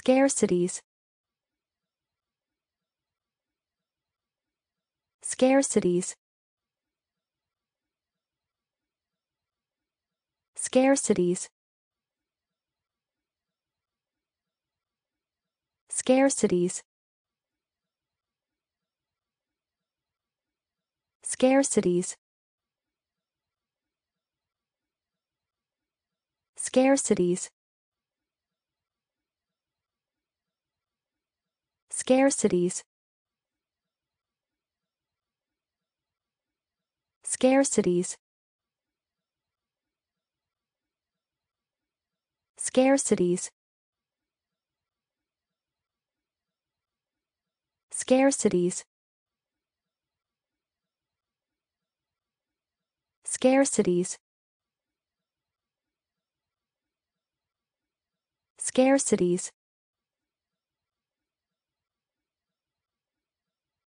Scarcities. Scarcities. Scarcities. Scarcities. Scarcities. Scarcities. Scarcities. Scarcities. Scarcities. Scarcities. Scarcities. Scarcities.